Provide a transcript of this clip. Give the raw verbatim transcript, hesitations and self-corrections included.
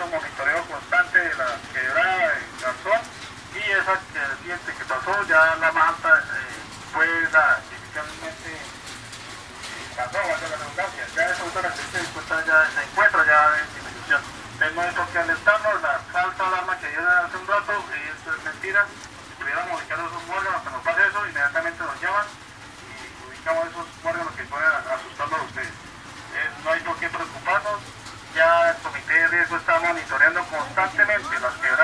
hecho monitoreo constante de la quebrada de Garzón, y esa vertiente que pasó, ya la más alta eh, fue la que inicialmente eh, pasó, valga la redundancia. Ya esa otra que se encuentra ya, se encuentra ya en disminución. Tengo esto que alertarnos, la falsa alarma que dio hace un rato, eso es mentira. Si pudiéramos ubicar esos órganos, que nos pase eso, inmediatamente nos llaman y ubicamos esos órganos que pueden asustarlos a ustedes. Eh, no hay por qué preocuparnos, ya el comité de riesgo está monitoreando constantemente las quebradas